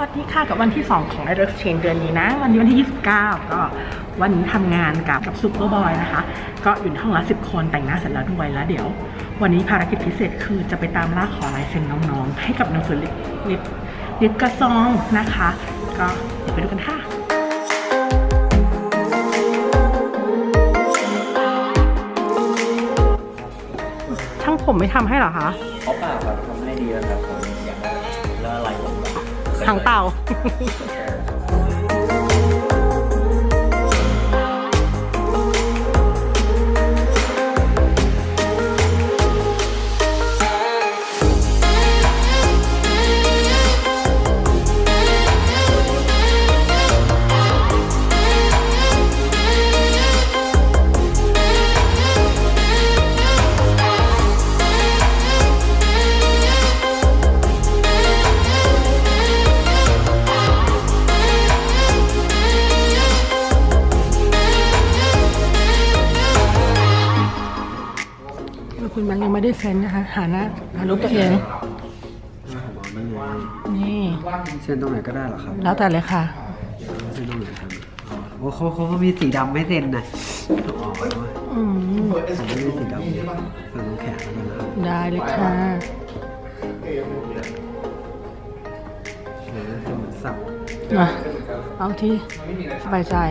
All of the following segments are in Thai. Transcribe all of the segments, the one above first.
สดีค่ะกับวันที่2ของ Iris Change เดือนนี้นะวันที่29ก็วันนี้ทำงานกับซูเปอร์บอยนะคะก็อยู่ในห้องละ10 คนแต่งหน้าเสร็จแล้วด้วยแล้วเดี๋ยววันนี้ภารกิจพิเศษคือจะไปตามล่าขอลายเซ็นน้องๆให้กับหนังสือลิปกระซองนะคะก็เดี๋ยวไปดูกันค่ะช่างผมไม่ทำให้เหรอคะเขาเปล่าครับทำให้ดีแล้วครับผมอย่างแล้วอะไรทางเต่าคุณมันยังไม่ได้เซ็นนะคะหารูปตัวเองนี่เซ็นตรงไหนก็ได้หรอครับแล้วแต่เลยค่ะเซ็นตรงไหนครับโอ้เขามีสีดำไม่เซ็นนะผมไม่มีสีดำเซ็นตรงแขนแล้วกันนะครับได้เลยค่ะเซ็นเหมือนสับเอาที่สบายใจ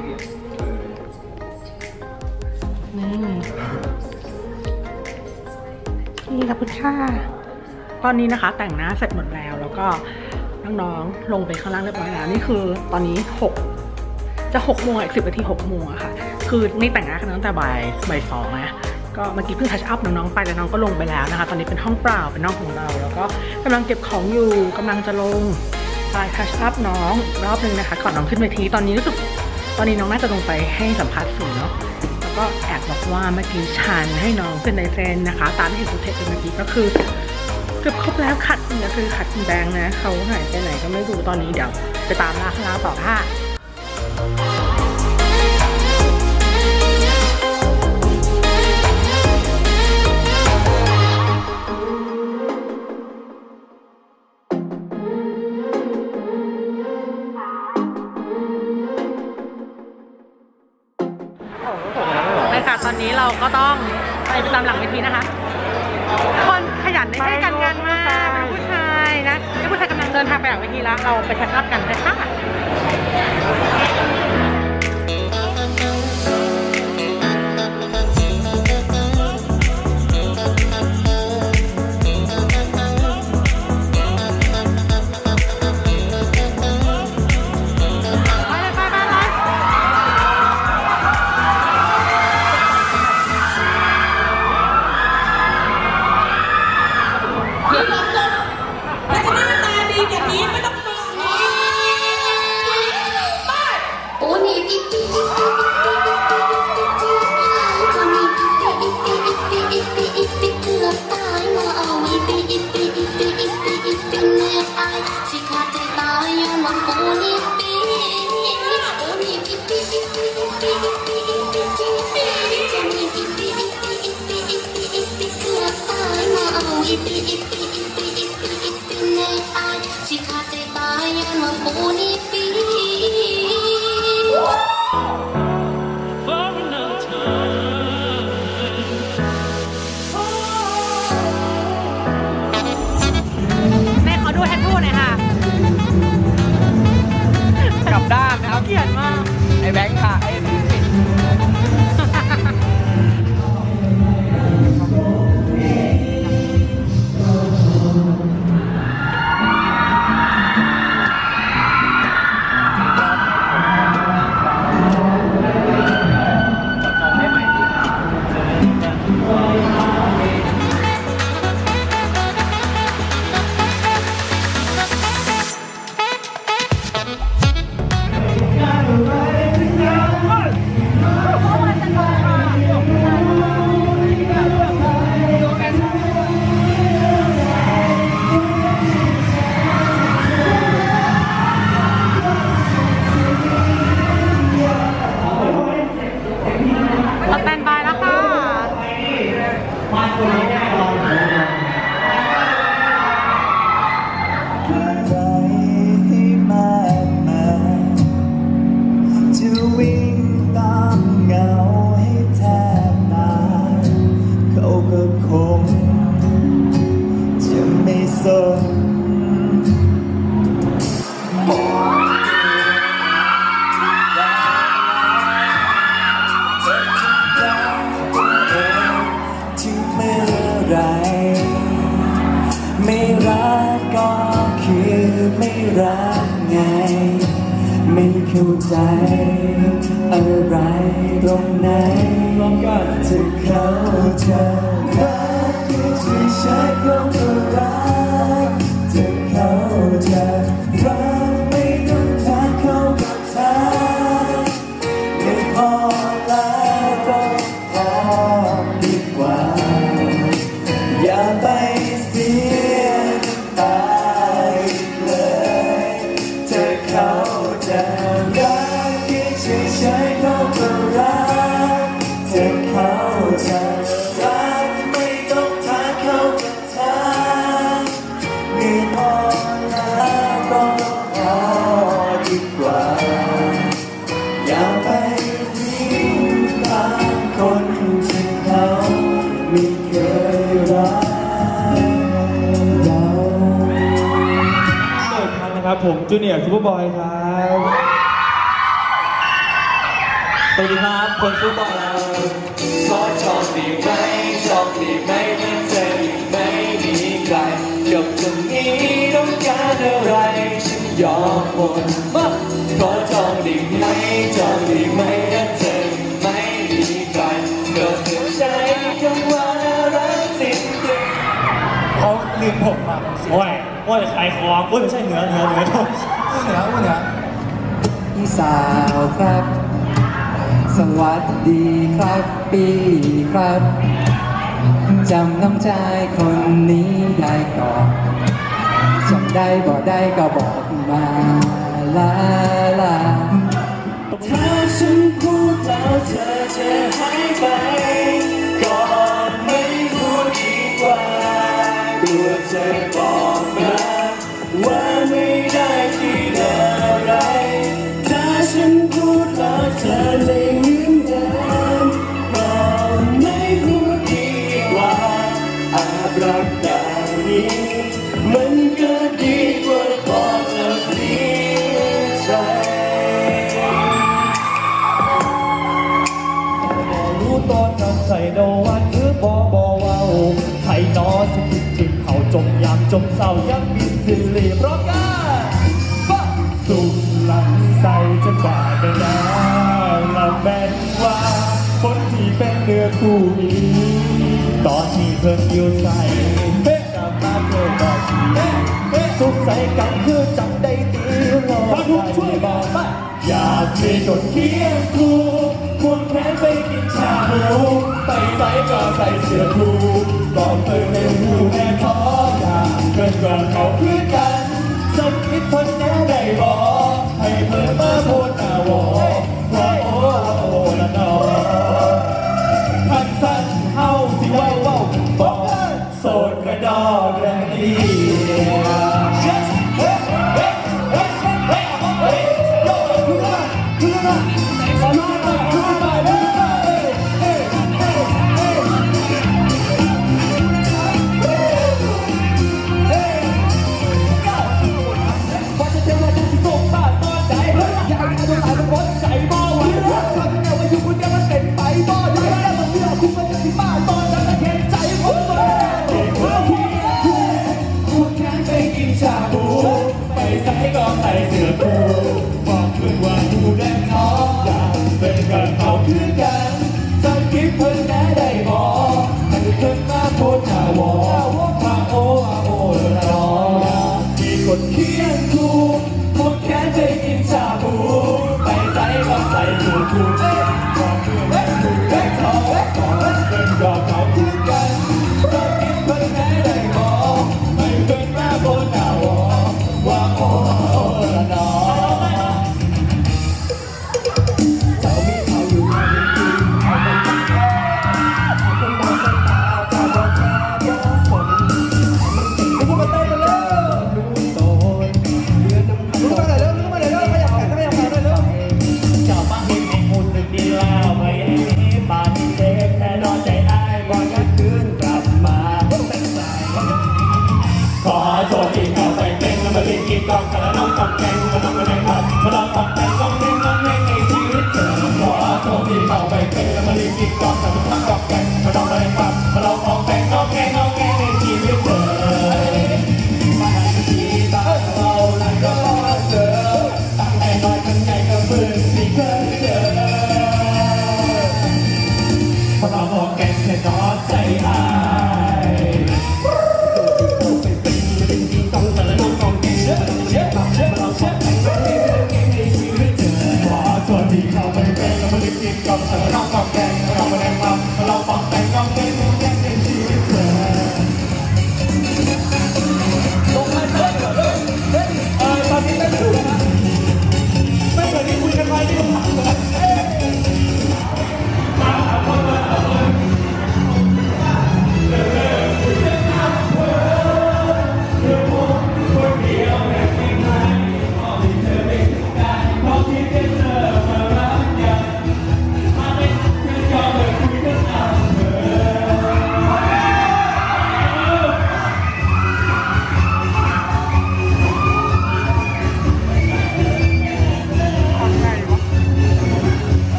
นี่ขอบคุณค่ะตอนนี้นะคะแต่งหน้าเสร็จหมดแล้วแล้วก็น้องๆลงไปข้างล่างเรียบร้อยแล้วนี่คือตอนนี้6 โมงอีก10 นาที6 โมงอะค่ะคือนี่แต่งหน้ากันตั้งแต่บ่าย 2นะก็เมื่อกี้เพิ่งทัชอัพน้องๆไปแล้วน้องก็ลงไปแล้วนะคะตอนนี้เป็นห้องเปล่าเป็นห้องของเราแล้วก็กำลังเก็บของอยู่กำลังจะลงไปทัชอัพน้องรอบนึงนะคะก่อนน้องขึ้นเวทีตอนนี้รู้สึกตอนนี้น้องน่าจะลงไปให้สัมภาษณ์สื่อเนาะก็แอบบอกว่าเมื่อกี้ฉันให้น้องเป็นในเซนนะคะตามที่เห็นสุดเทปเมื่อกี้ก็คือเกือบครบแล้วขัดเนี่ยคือขัดคุณแบงค์นะเขาหายไปไหนก็ไม่รู้ตอนนี้เดี๋ยวไปตามล่าข้างล่างต่อค่ะตอนนี้เราก็ต้องไปตามหลังเวทีนะคะคนขยันให้กันงานมากเป็นผู้ชายนะผู้ชายกำลังเดินทางไปหลังเวทีแล้วเราไปแคชอัพกันเลยค่ะรักไงไม่เข้าใจอะไรตรงไหนลองกันจะเข้าใจรักที่ใช้คำว่ารักจะเข้าใจรักไม่ต้องทักเข้ากับเธอไม่พอแล้วก็พอดีกว่าอย่าไปเสียตายเลยจะเข้าใจรักที่ใช้คำว่ารักจะเข้าใจรักไม่ต้องทักเข้ากับเธอไม่พอแล้วก็พอดีกว่าอย่าไปทิ้งตามคนที่เขาไม่เคยรักเราสวัสดีครับนะครับผมจูเนียร์ซูเปอร์บอยครับสวัสดีครับคนฟุตบอลขอโชคดีไหมโชคดีไหมถ้าเธอยังไม่มีใครกับตรงนี้ต้องการอะไรฉันยอมหมดขอโชคดีไหมโชคดีไหมถ้าเธอยังไม่มีใครก็จะใช้คำว่ารักจริงๆเขาลืมผมอ่ะโอ้ยขายของโอ้ยไม่ใช่เหนือพี่สาวครับสวัสดีครับปีครับจำน้องชายคนนี้ได้ก่อนจำได้บอกได้ก็บอกมาลาถ้าฉันพูดแล้วเธอจะหายไปก็ไม่พูดดีกว่ากลัวเธอบอกมาว่าไม่ได้ที่อะไรถ้าฉันพูดแล้วเธอเลยยืนเดินก็ไม่พูดดีกว่าอาจรักอย่างนี้มันก็ดีกว่าบอกแล้วเสียใจรู้ตอนนั้นใส่โดวันหรือบเว้าไทยนอสกิดจิตเขาจมยามจมเศร้ายังมีสิริเพราะกันสุขหลังใส่จะบาดไปแล้วและแม้ว่าคนที่เป็นเนื้อคู่นี้ตอนที่เพิ่งอยู่ใส่จะมาเกิดต่อชีสุขใส่กันคือจำได้ตีรอช่วยบอกว่าอยากมีคนเคียงคู่ควงแขนไปกินชาบูไปใส่ก็ใส่เสื้อคู่บอกเธอในหูแม่ขออยากเกินก่อนเขาคือกันสักนิดทนแน่ได้บอกให้เพิ่มมาพูดหน้าวอว่าโอ้ละนอทักสั้นเฮาสิว้าวบอกโสดกระดอกแรงดี